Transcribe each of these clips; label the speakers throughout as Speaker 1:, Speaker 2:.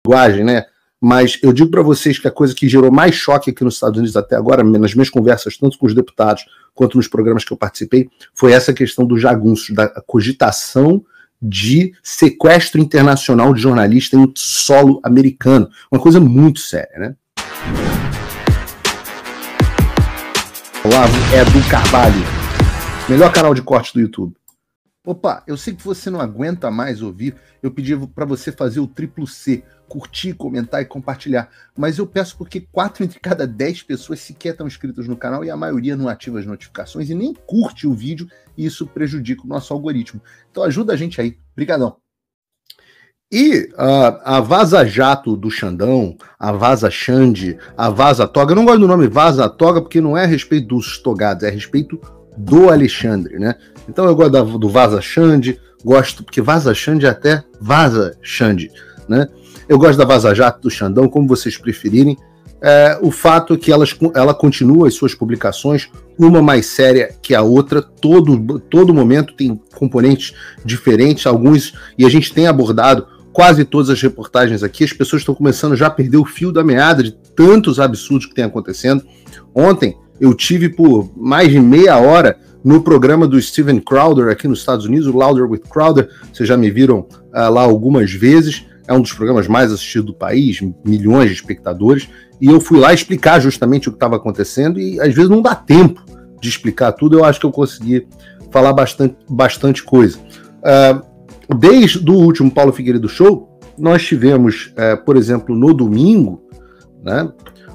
Speaker 1: linguagem, né? Mas eu digo para vocês que a coisa que gerou mais choque aqui nos Estados Unidos até agora, nas minhas conversas, tanto com os deputados quanto nos programas que eu participei, foi essa questão do jagunço, da cogitação de sequestro internacional de jornalista em solo americano. Uma coisa muito séria, né? Olavo Edu Carvalho, melhor canal de corte do YouTube. Opa, eu sei que você não aguenta mais ouvir, eu pedi para você fazer o triplo C, curtir, comentar e compartilhar, mas eu peço porque 4 entre cada 10 pessoas sequer estão inscritas no canal e a maioria não ativa as notificações e nem curte o vídeo e isso prejudica o nosso algoritmo. Então ajuda a gente aí, brigadão. E a Vaza Jato do Xandão, a Vaza Xande, a Vaza Toga, eu não gosto do nome Vaza Toga porque não é a respeito dos togados, é a respeito do Alexandre, né? Então eu gosto do Vaza Xande, gosto, porque Vaza Xande é até Vaza Xande, né? Eu gosto da Vaza Jato do Xandão, como vocês preferirem. O fato é que ela continua as suas publicações, uma mais séria que a outra, todo momento tem componentes diferentes, alguns, e a gente tem abordado quase todas as reportagens aqui, as pessoas estão começando já a perder o fio da meada de tantos absurdos que tem acontecendo. Ontem eu tive por mais de meia hora no programa do Steven Crowder aqui nos Estados Unidos, o Louder with Crowder, vocês já me viram lá algumas vezes, é um dos programas mais assistidos do país, milhões de espectadores, e eu fui lá explicar justamente o que estava acontecendo, e às vezes não dá tempo de explicar tudo, eu acho que eu consegui falar bastante coisa. Desde o último Paulo Figueiredo Show, nós tivemos, por exemplo, no domingo, né,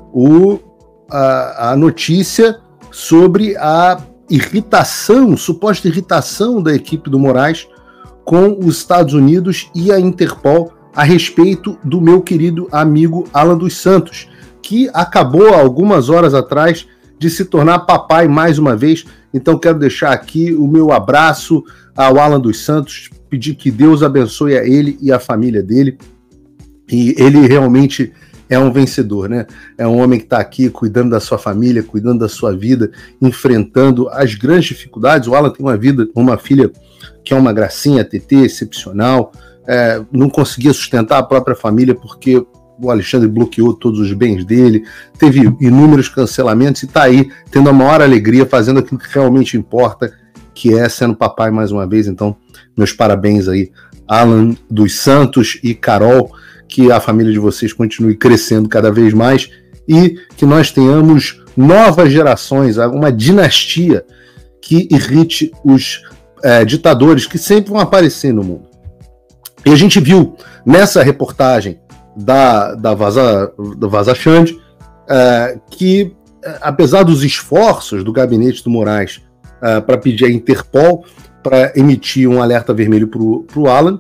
Speaker 1: a notícia sobre a suposta irritação da equipe do Moraes com os Estados Unidos e a Interpol a respeito do meu querido amigo Alan dos Santos, que acabou algumas horas atrás de se tornar papai mais uma vez. Então quero deixar aqui o meu abraço ao Alan dos Santos, pedir que Deus abençoe a ele e a família dele. E ele realmente é um vencedor, né? É um homem que está aqui cuidando da sua família, cuidando da sua vida, enfrentando as grandes dificuldades. O Alan tem uma filha que é uma gracinha, TT, excepcional, não conseguia sustentar a própria família porque o Alexandre bloqueou todos os bens dele, teve inúmeros cancelamentos e está aí tendo a maior alegria, fazendo aquilo que realmente importa, que é sendo papai mais uma vez. Então, meus parabéns aí, Alan dos Santos e Carol, que a família de vocês continue crescendo cada vez mais e que nós tenhamos novas gerações, uma dinastia que irrite os ditadores que sempre vão aparecer no mundo. E a gente viu nessa reportagem da Vaza Xande que, apesar dos esforços do gabinete do Moraes para pedir a Interpol para emitir um alerta vermelho para o Alan,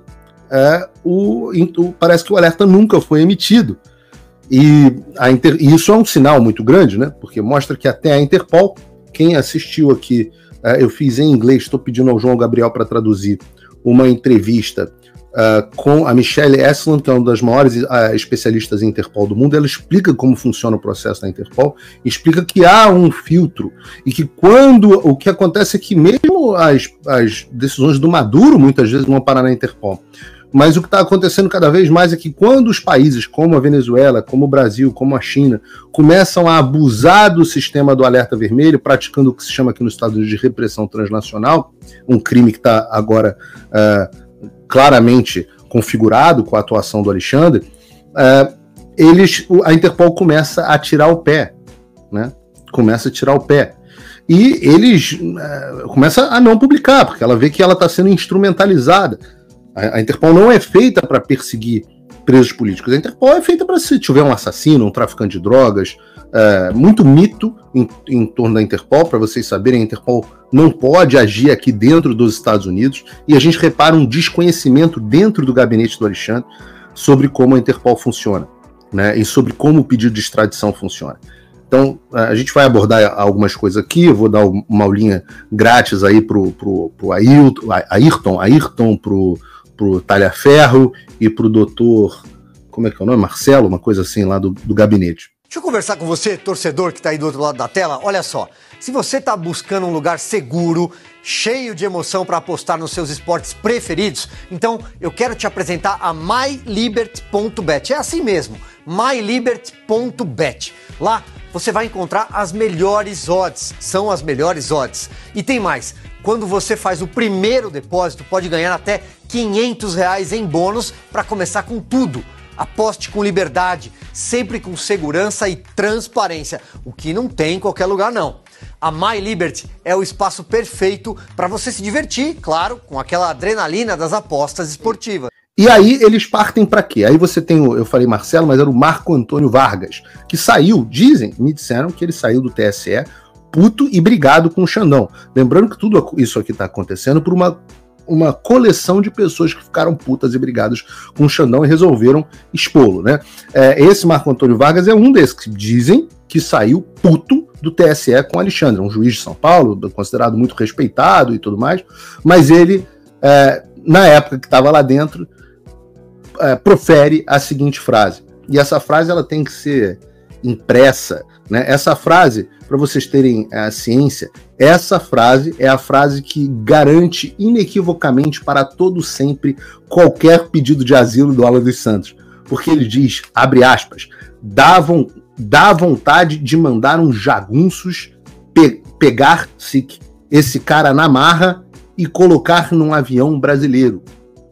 Speaker 1: parece que o alerta nunca foi emitido. E isso é um sinal muito grande, né? Porque mostra que até a Interpol, quem assistiu aqui, eu fiz em inglês, estou pedindo ao João Gabriel para traduzir uma entrevista com a Michelle Esselund, que é uma das maiores especialistas em Interpol do mundo. Ela explica como funciona o processo da Interpol, explica que há um filtro e que o que acontece é que mesmo as decisões do Maduro muitas vezes vão parar na Interpol. Mas o que está acontecendo cada vez mais é que quando os países como a Venezuela, como o Brasil, como a China, começam a abusar do sistema do alerta vermelho, praticando o que se chama aqui nos Estados Unidos de repressão transnacional, um crime que está agora claramente configurado com a atuação do Alexandre, a Interpol começa a tirar o pé, né? Começa a tirar o pé. E eles começam a não publicar, porque ela vê que ela está sendo instrumentalizada. A Interpol não é feita para perseguir presos políticos. A Interpol é feita para, se tiver um assassino, um traficante de drogas, muito mito em torno da Interpol. Para vocês saberem, a Interpol não pode agir aqui dentro dos Estados Unidos, e a gente repara um desconhecimento dentro do gabinete do Alexandre sobre como a Interpol funciona, né, e sobre como o pedido de extradição funciona. Então, a gente vai abordar algumas coisas aqui. Eu vou dar uma aulinha grátis aí pro Ayrton, pro Talhaferro e pro doutor, como é que é o nome? Marcelo, uma coisa assim lá do gabinete.
Speaker 2: Deixa eu conversar com você, torcedor que está aí do outro lado da tela. Olha só, se você está buscando um lugar seguro, cheio de emoção para apostar nos seus esportes preferidos, então eu quero te apresentar a MyLiberty.bet. É assim mesmo, MyLiberty.bet. Lá você vai encontrar as melhores odds, são as melhores odds. E tem mais, quando você faz o primeiro depósito, pode ganhar até R$500 em bônus para começar com tudo. Aposte com liberdade, sempre com segurança e transparência, o que não tem em qualquer lugar não. A MyLiberty é o espaço perfeito para você se divertir, claro, com aquela adrenalina das apostas esportivas.
Speaker 1: E aí eles partem para quê? Aí você tem, eu falei Marcelo, mas era o Marco Antônio Vargas, que saiu, me disseram que ele saiu do TSE puto e brigado com o Xandão. Lembrando que tudo isso aqui está acontecendo por uma coleção de pessoas que ficaram putas e brigadas com o Xandão e resolveram expô-lo, né? Esse Marco Antônio Vargas é um desses que dizem que saiu puto do TSE com o Alexandre, um juiz de São Paulo, considerado muito respeitado e tudo mais, mas ele, na época que estava lá dentro, profere a seguinte frase, e essa frase ela tem que ser impressa, né? Essa frase, para vocês terem a ciência, essa frase é a frase que garante inequivocamente para todo sempre qualquer pedido de asilo do Alan dos Santos, porque ele diz, abre aspas, dá vontade de mandar uns jagunços pegar esse cara na marra e colocar num avião brasileiro.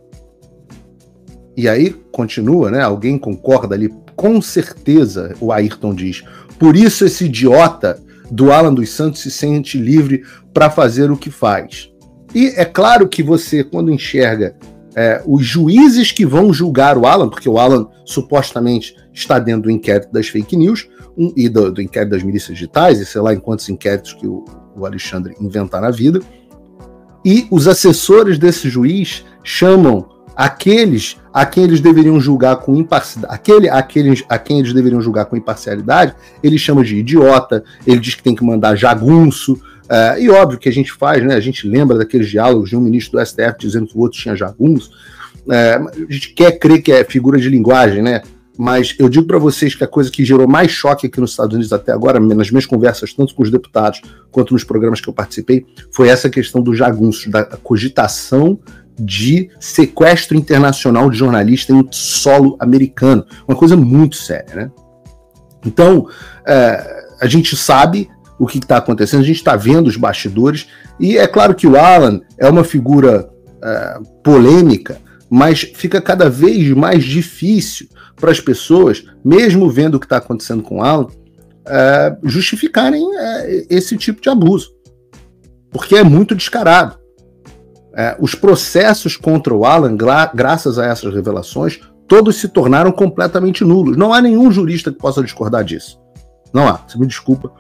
Speaker 1: E aí continua, né? Alguém concorda ali, com certeza, o Ayrton diz. Por isso esse idiota do Alan dos Santos se sente livre para fazer o que faz. E é claro que você, quando enxerga os juízes que vão julgar o Alan, porque o Alan supostamente está dentro do inquérito das fake news e do inquérito das milícias digitais, e sei lá em quantos inquéritos que o Alexandre inventar na vida, e os assessores desse juiz chamam aqueles a quem eles deveriam julgar com imparcialidade, a quem eles deveriam julgar com imparcialidade, ele chama de idiota, ele diz que tem que mandar jagunço, e óbvio que a gente faz, né? A gente lembra daqueles diálogos de um ministro do STF dizendo que o outro tinha jagunço, a gente quer crer que é figura de linguagem, né? Mas eu digo para vocês que a coisa que gerou mais choque aqui nos Estados Unidos até agora, nas minhas conversas, tanto com os deputados quanto nos programas que eu participei, foi essa questão do jagunço, da cogitação de sequestro internacional de jornalista em solo americano. Uma coisa muito séria, né? Então, a gente sabe o que está acontecendo, a gente está vendo os bastidores, e é claro que o Alan é uma figura polêmica, mas fica cada vez mais difícil para as pessoas, mesmo vendo o que está acontecendo com o Alan, justificarem esse tipo de abuso, porque é muito descarado. Os processos contra o Alan, graças a essas revelações, todos se tornaram completamente nulos. Não há nenhum jurista que possa discordar disso. Não há, você me desculpa.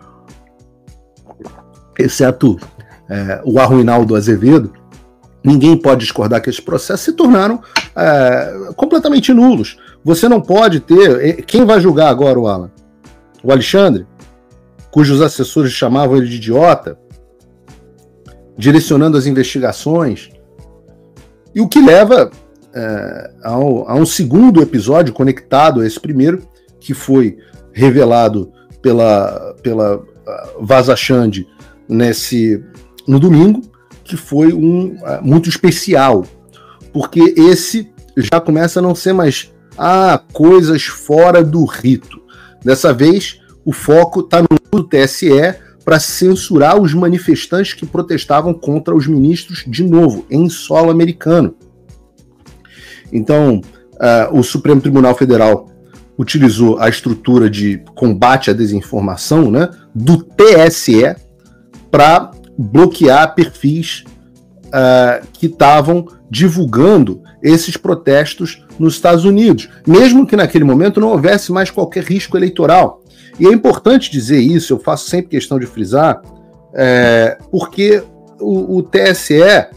Speaker 1: Exceto o Arruinaldo Azevedo, ninguém pode discordar que esses processos se tornaram completamente nulos. Você não pode ter... Quem vai julgar agora o Alan? O Alexandre, cujos assessores chamavam ele de idiota, direcionando as investigações, e o que leva a um segundo episódio conectado a esse primeiro, que foi revelado pela Vaza Chand no domingo, que foi muito especial, porque esse já começa a não ser mais coisas fora do rito. Dessa vez, o foco está no TSE para censurar os manifestantes que protestavam contra os ministros, de novo, em solo americano. Então, o Supremo Tribunal Federal utilizou a estrutura de combate à desinformação, né, do TSE para bloquear perfis que estavam divulgando esses protestos nos Estados Unidos, mesmo que naquele momento não houvesse mais qualquer risco eleitoral. E é importante dizer isso, eu faço sempre questão de frisar, porque o TSE,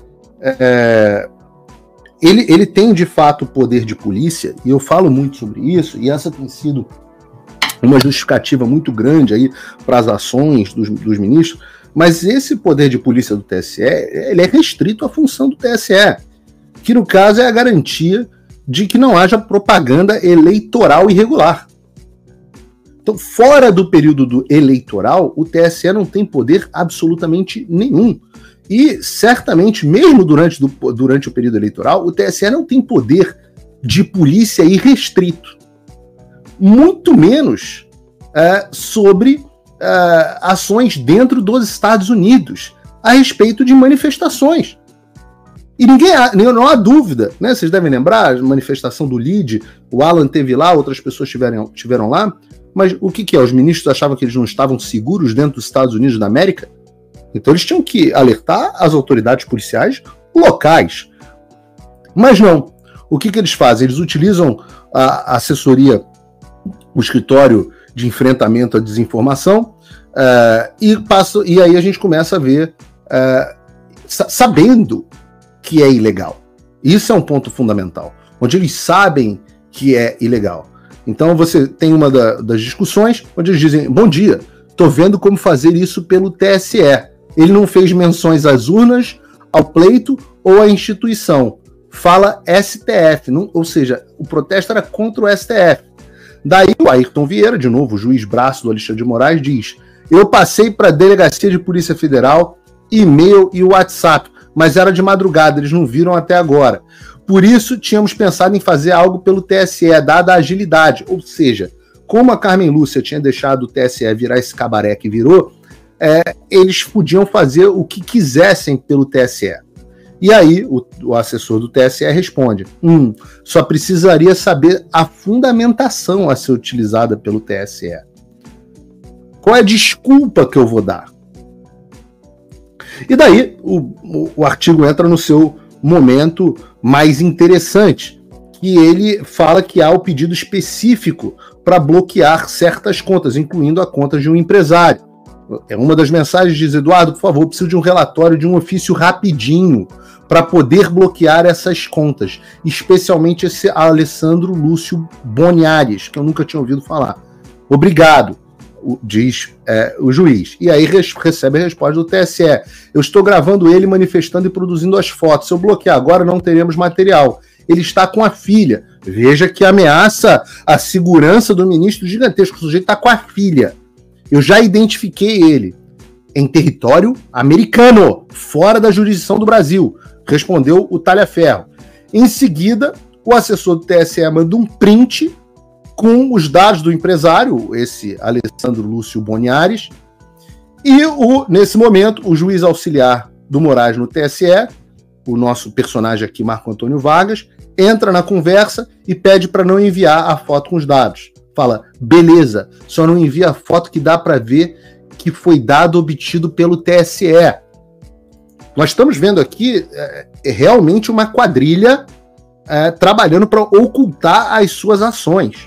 Speaker 1: ele tem de fato poder de polícia, e eu falo muito sobre isso, e essa tem sido uma justificativa muito grande aí para as ações dos ministros, mas esse poder de polícia do TSE, ele é restrito à função do TSE, que no caso é a garantia de que não haja propaganda eleitoral irregular. Então, fora do período eleitoral, o TSE não tem poder absolutamente nenhum. E, certamente, mesmo durante o período eleitoral, o TSE não tem poder de polícia irrestrito. Muito menos sobre ações dentro dos Estados Unidos a respeito de manifestações. E não há dúvida, né? Vocês devem lembrar a manifestação do LIDE, o Alan teve lá, outras pessoas tiveram lá, mas o que é? Os ministros achavam que eles não estavam seguros dentro dos Estados Unidos da América? Então eles tinham que alertar as autoridades policiais locais. Mas não. O que eles fazem? Eles utilizam a assessoria, o escritório de enfrentamento à desinformação, e aí a gente começa a ver, sabendo que é ilegal. Isso é um ponto fundamental, onde eles sabem que é ilegal. Então você tem uma das discussões onde eles dizem, bom dia, estou vendo como fazer isso pelo TSE. Ele não fez menções às urnas, ao pleito ou à instituição. Fala STF, ou seja, o protesto era contra o STF. Daí o Ayrton Vieira, de novo, o juiz braço do Alexandre de Moraes, diz, eu passei para a Delegacia de Polícia Federal, e-mail e WhatsApp, mas era de madrugada, eles não viram até agora. Por isso, tínhamos pensado em fazer algo pelo TSE, dada a agilidade. Ou seja, como a Carmen Lúcia tinha deixado o TSE virar esse cabaré que virou, eles podiam fazer o que quisessem pelo TSE. E aí, o assessor do TSE responde, só precisaria saber a fundamentação a ser utilizada pelo TSE. Qual é a desculpa que eu vou dar? E daí, o artigo entra no seu momento mais interessante, que ele fala que há o pedido específico para bloquear certas contas, incluindo a conta de um empresário. Uma das mensagens diz, Eduardo, por favor, preciso de um relatório de um ofício rapidinho para poder bloquear essas contas, especialmente esse Alessandro Lúcio Boniares, que eu nunca tinha ouvido falar. Obrigado, diz o juiz. E aí recebe a resposta do TSE. Eu estou gravando ele manifestando e produzindo as fotos. Se eu bloquear agora, não teremos material. Ele está com a filha. Veja que ameaça a segurança do ministro gigantesco. O sujeito está com a filha. Eu já identifiquei ele em território americano, fora da jurisdição do Brasil, respondeu o Talhaferro. Em seguida, o assessor do TSE manda um print com os dados do empresário, esse Alessandro Lúcio Boniares, e nesse momento, o juiz auxiliar do Moraes no TSE, o nosso personagem aqui, Marco Antônio Vargas, entra na conversa e pede para não enviar a foto com os dados. Fala, beleza, só não envia a foto que dá para ver que foi dado obtido pelo TSE. Nós estamos vendo aqui realmente uma quadrilha trabalhando para ocultar as suas ações.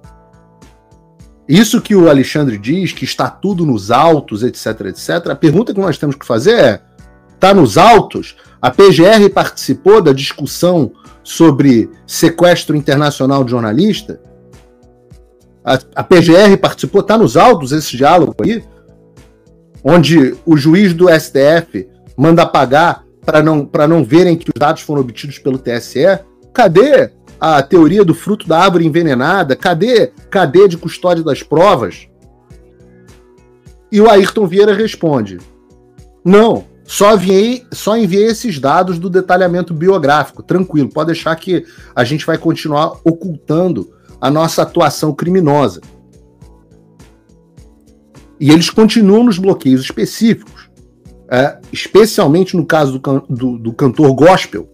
Speaker 1: Isso que o Alexandre diz, que está tudo nos autos, etc, etc. A pergunta que nós temos que fazer é, está nos autos? A PGR participou da discussão sobre sequestro internacional de jornalista? A PGR participou, está nos autos esse diálogo aí? Onde o juiz do STF manda apagar para não verem que os dados foram obtidos pelo TSE? Cadê a teoria do fruto da árvore envenenada? Cadê cadeia de custódia das provas? E o Ayrton Vieira responde, não, só enviei esses dados do detalhamento biográfico, tranquilo, pode deixar que a gente vai continuar ocultando a nossa atuação criminosa. E eles continuam nos bloqueios específicos, especialmente no caso do cantor gospel,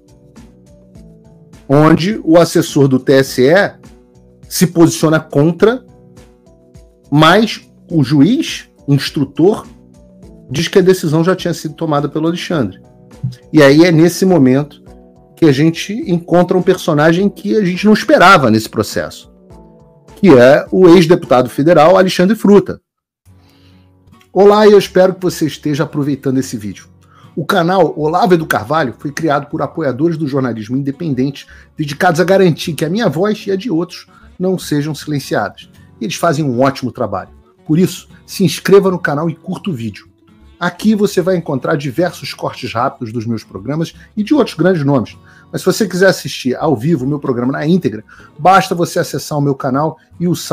Speaker 1: onde o assessor do TSE se posiciona contra, mas o juiz, instrutor, diz que a decisão já tinha sido tomada pelo Alexandre. E aí é nesse momento que a gente encontra um personagem que a gente não esperava nesse processo, que é o ex-deputado federal Alexandre Fruta. Olá, e eu espero que você esteja aproveitando esse vídeo. O canal Olavo Edu Carvalho foi criado por apoiadores do jornalismo independente dedicados a garantir que a minha voz e a de outros não sejam silenciadas. E eles fazem um ótimo trabalho. Por isso, se inscreva no canal e curta o vídeo. Aqui você vai encontrar diversos cortes rápidos dos meus programas e de outros grandes nomes. Mas se você quiser assistir ao vivo o meu programa na íntegra, basta você acessar o meu canal e o site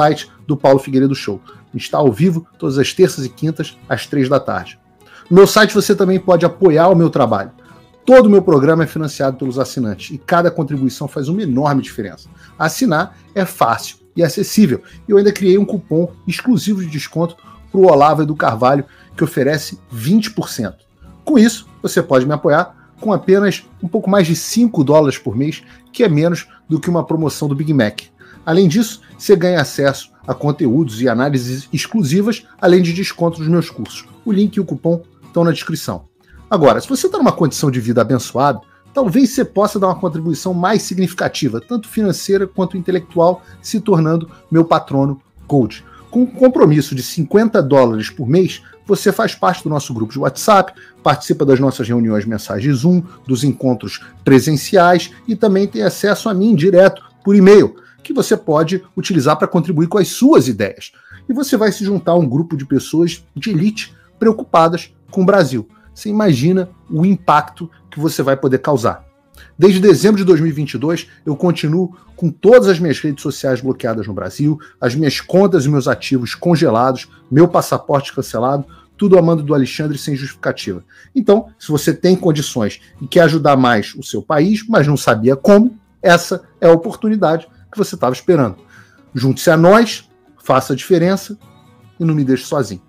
Speaker 1: do Paulo Figueiredo Show. A gente está ao vivo todas as terças e quintas, às 3 da tarde. No meu site você também pode apoiar o meu trabalho. Todo o meu programa é financiado pelos assinantes e cada contribuição faz uma enorme diferença. Assinar é fácil e acessível. E eu ainda criei um cupom exclusivo de desconto para o Olavo do Carvalho, que oferece 20%. Com isso, você pode me apoiar com apenas um pouco mais de $5 por mês, que é menos do que uma promoção do Big Mac. Além disso, você ganha acesso a conteúdos e análises exclusivas, além de desconto nos meus cursos. O link e o cupom estão na descrição. Agora, se você está numa condição de vida abençoada, talvez você possa dar uma contribuição mais significativa, tanto financeira quanto intelectual, se tornando meu patrono Gold. Com um compromisso de $50 por mês, você faz parte do nosso grupo de WhatsApp, participa das nossas reuniões mensais de Zoom, dos encontros presenciais e também tem acesso a mim direto por e-mail, que você pode utilizar para contribuir com as suas ideias. E você vai se juntar a um grupo de pessoas de elite preocupadas com o Brasil. Você imagina o impacto que você vai poder causar. Desde dezembro de 2022, eu continuo com todas as minhas redes sociais bloqueadas no Brasil, as minhas contas e meus ativos congelados, meu passaporte cancelado, tudo a mando do Alexandre sem justificativa. Então, se você tem condições e quer ajudar mais o seu país, mas não sabia como, essa é a oportunidade que você estava esperando. Junte-se a nós, faça a diferença e não me deixe sozinho.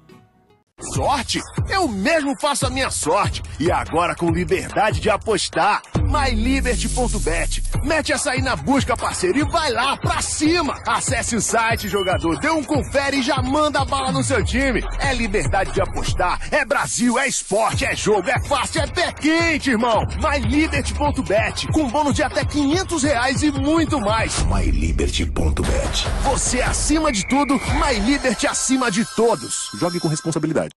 Speaker 3: Sorte? Eu mesmo faço a minha sorte. E agora com liberdade de apostar. MyLiberty.bet. Mete essa aí na busca, parceiro, e vai lá pra cima. Acesse o site, jogador, dê um confere e já manda a bala no seu time. É liberdade de apostar, é Brasil, é esporte, é jogo, é fácil, é pé quente, irmão. MyLiberty.bet. Com bônus de até R$500 e muito mais. MyLiberty.bet. Você acima de tudo, MyLiberty acima de todos. Jogue com responsabilidade.